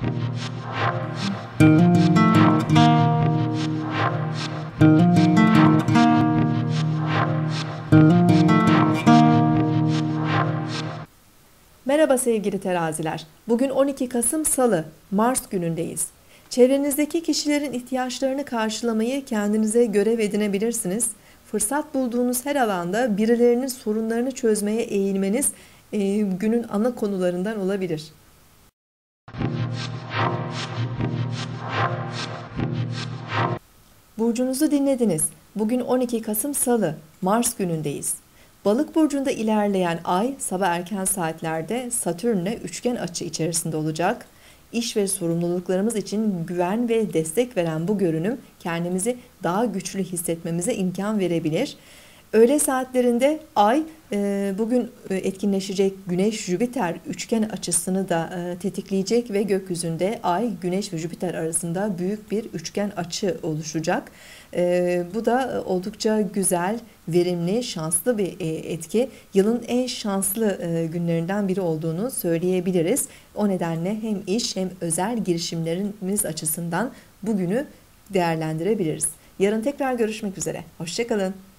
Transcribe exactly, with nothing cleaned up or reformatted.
Merhaba sevgili teraziler. Bugün on iki Kasım Salı, Mars günündeyiz. Çevrenizdeki kişilerin ihtiyaçlarını karşılamayı kendinize görev edinebilirsiniz. Fırsat bulduğunuz her alanda birilerinin sorunlarını çözmeye eğilmeniz e, günün ana konularından olabilir. Burcunuzu dinlediniz. Bugün on iki Kasım Salı, Mars günündeyiz. Balık burcunda ilerleyen ay sabah erken saatlerde Satürn'le üçgen açı içerisinde olacak. İş ve sorumluluklarımız için güven ve destek veren bu görünüm kendimizi daha güçlü hissetmemize imkan verebilir. Öğle saatlerinde ay e, bugün etkinleşecek Güneş-Jüpiter üçgen açısını da e, tetikleyecek ve gökyüzünde ay, Güneş ve Jüpiter arasında büyük bir üçgen açı oluşacak. E, bu da oldukça güzel, verimli, şanslı bir e, etki. Yılın en şanslı e, günlerinden biri olduğunu söyleyebiliriz. O nedenle hem iş hem özel girişimlerimiz açısından bugünü değerlendirebiliriz. Yarın tekrar görüşmek üzere. Hoşça kalın.